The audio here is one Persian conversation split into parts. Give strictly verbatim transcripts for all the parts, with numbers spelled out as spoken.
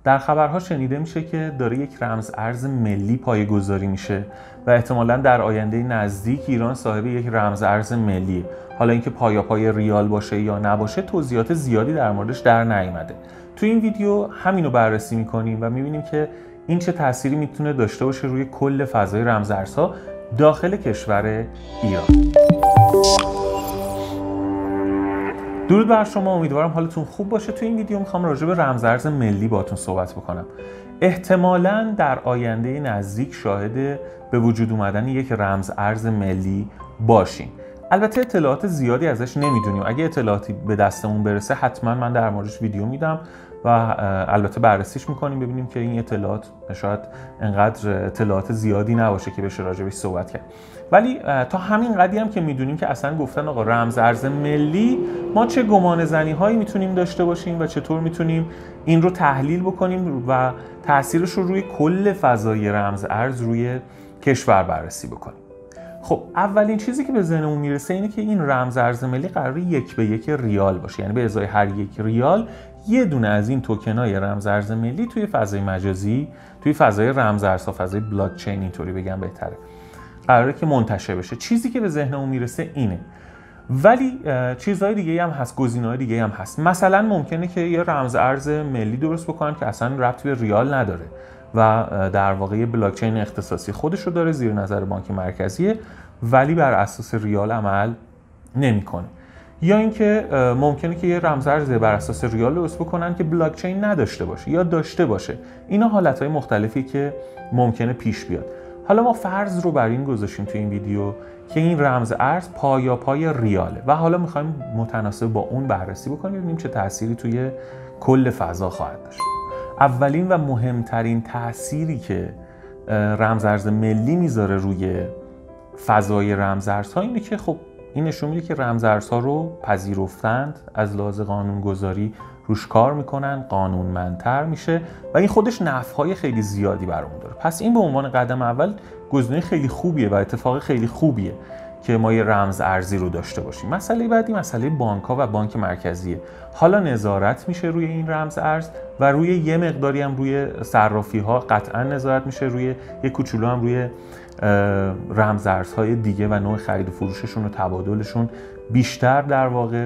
در خبرها شنیده میشه که داره یک رمز ارز ملی پایه‌گذاری میشه و احتمالاً در آینده نزدیک ایران صاحب یک رمز ارز ملی. حالا اینکه پایاپای ریال باشه یا نباشه توضیحات زیادی در موردش در نیامده. تو این ویدیو همینو بررسی میکنیم و میبینیم که این چه تأثیری میتونه داشته باشه روی کل فضای رمز ارزها داخل کشور ایران. درود بر شما، امیدوارم حالتون خوب باشه. تو این ویدیو میخوام راجع به رمز ارز ملی باهاتون صحبت بکنم. احتمالاً در آینده نزدیک شاهد به وجود اومدن یک رمز ارز ملی باشیم. البته اطلاعات زیادی ازش نمیدونیم. اگه اطلاعاتی به دستمون برسه حتما من در موردش ویدیو میدم و البته بررسیش میکنیم ببینیم که این اطلاعات شاید انقدر اطلاعات زیادی نباشه که بشه راجبش صحبت کرد. ولی تا همین قدری هم که میدونیم که اصلا گفتن آقا رمز ارز ملی، ما چه گمان زنی هایی میتونیم داشته باشیم و چطور میتونیم این رو تحلیل بکنیم و تاثیرش رو روی کل فضای رمز ارز روی کشور بررسی بکنیم. خب اولین چیزی که به ذهنمون میرسه اینه که این رمز ارز ملی قراره یک به یک ریال باشه، یعنی به ازای هر یک ریال یه دونه از این توکنای رمز ارز ملی توی فضای مجازی، توی فضای رمز ارزها، فضای بلاک چین اینطوری بگم بهتره، قراره که منتشر بشه. چیزی که به ذهنمون میرسه اینه. ولی چیزهای دیگه هم هست، گزینه‌های دیگه هم هست. مثلا ممکنه که یه رمز ارز ملی درست بکنن که اصلا ربطی به ریال نداره و در واقع یه بلاک چین اختصاصی خودش رو داره، زیر نظر بانک مرکزیه، ولی بر اساس ریال عمل نمیکنه. یا اینکه ممکنه که یه رمز ارز بر اساس ریال درست بکنن که بلاک چین نداشته باشه یا داشته باشه. اینا حالتهای مختلفی که ممکنه پیش بیاد. حالا ما فرض رو بر این گذاشتیم تو این ویدیو که این رمز ارز پایاپای ریاله و حالا میخوایم متناسب با اون بررسی بکنیم ببینیم چه تأثیری توی کل فضا خواهد داشت. اولین و مهمترین تأثیری که رمز ارز ملی میذاره روی فضای رمز ارزها اینه که خب این نشون میده که رمز ارزها رو پذیرفتند، از لحاظ قانونگذاری روش کار میکنن، قانونمندتر میشه و این خودش نفعهای خیلی زیادی برامون داره. پس این به عنوان قدم اول گزینه خیلی خوبیه و اتفاق خیلی خوبیه که ما یه رمز ارزی رو داشته باشیم. مسئله بعدی مسئله بانک‌ها و بانک مرکزیه. حالا نظارت میشه روی این رمز ارز و روی یه مقداری هم روی صرافی‌ها قطعا نظارت میشه، روی یه کوچولو هم روی رمز ارزهای دیگه و نوع خرید و فروششون و تبادلشون بیشتر در واقع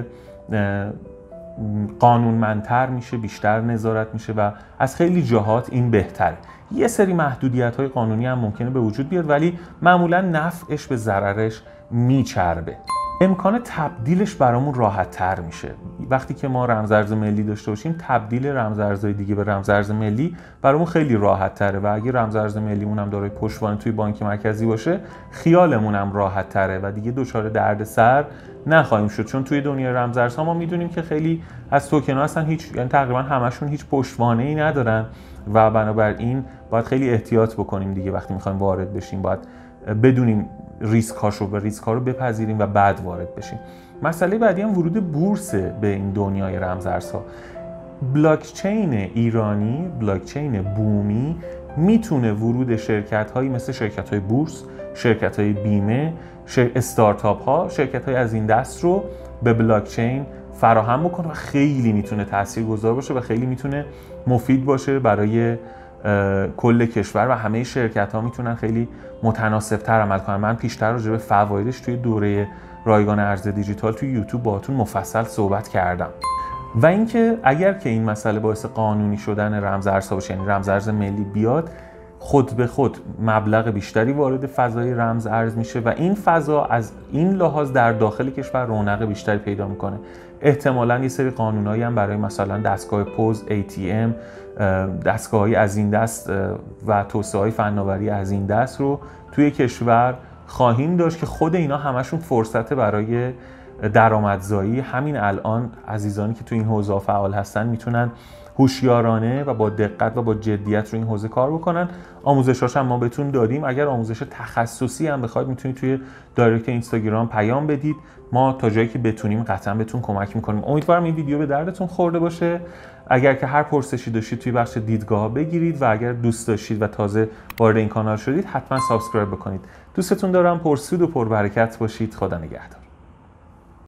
قانونمندتر میشه، بیشتر نظارت میشه و از خیلی جهات این بهتره. یه سری محدودیت‌های قانونی هم ممکنه به وجود بیاد ولی معمولا نفعش به ضررش میچربه. امکان تبدیلش برامون راحت تر میشه. وقتی که ما رمز ارز ملی داشته باشیم تبدیل رمز ارزهای دیگه به رمز ارز ملی برامون خیلی راحت تره و اگه رمز ارز ملیمون هم دارای پشتوانه توی بانک مرکزی باشه خیالمون هم راحت تره و دیگه دچار دردسر نخواهیم شد، چون توی دنیای رمز ارزها ما میدونیم که خیلی از توکن‌ها هستن هیچ، یعنی تقریبا همشون هیچ پشتوانه‌ای ندارن و بنابراین باید خیلی احتیاط بکنیم دیگه. وقتی می‌خوایم وارد بشیم باید بدونیم ریسک هاشو و ریسک ها رو بپذیریم و بعد وارد بشیم. مسئله بعدی هم ورود بورس به این دنیای رمز ارزها. بلاک چین ایرانی، بلاک چین بومی میتونه ورود شرکت هایی مثل شرکت های بورس، شرکت های بیمه، استارتاپ ها، شرکت های از این دست رو به بلاک چین فراهم بکنه و خیلی میتونه تاثیرگذار باشه و خیلی میتونه مفید باشه برای کل کشور و همه شرکت ها میتونن خیلی متناسب تر عمل کنن. من پیشتر راجع به فوایدش توی دوره رایگان ارز دیجیتال توی یوتیوب باهاتون مفصل صحبت کردم. و اینکه اگر که این مسئله باعث قانونی شدن رمز ارزها بشه، یعنی رمز ارز ملی بیاد، خود به خود مبلغ بیشتری وارد فضای رمز ارز میشه و این فضا از این لحاظ در داخل کشور رونق بیشتری پیدا میکنه. احتمالاً یه سری قانونایی هم برای مثلا دستگاه پوز، ای تی ام، دستگاه‌های از این دست و توسعه‌های فناوری از این دست رو توی کشور خواهیم داشت که خود اینا همشون فرصت برای درآمدزایی. همین الان عزیزانی که توی این حوزه فعال هستن میتونن هوشیارانه و با دقت و با جدیت رو این حوزه کار بکنن. آموزشاش هم ما بهتون دادیم. اگر آموزش تخصصی هم بخواید میتونید توی دایرکت اینستاگرام پیام بدید، ما تا جایی که بتونیم قطعا بهتون کمک میکنیم. امیدوارم این ویدیو به دردتون خورده باشه. اگر که هر پرسشی داشتید توی بخش دیدگاه بگیرید و اگر دوست داشتید و تازه وارد این کانال شدید حتما سابسکرایب بکنید. دوستتون دارم. پرسود و پربرکت باشید. خدا نگهدار.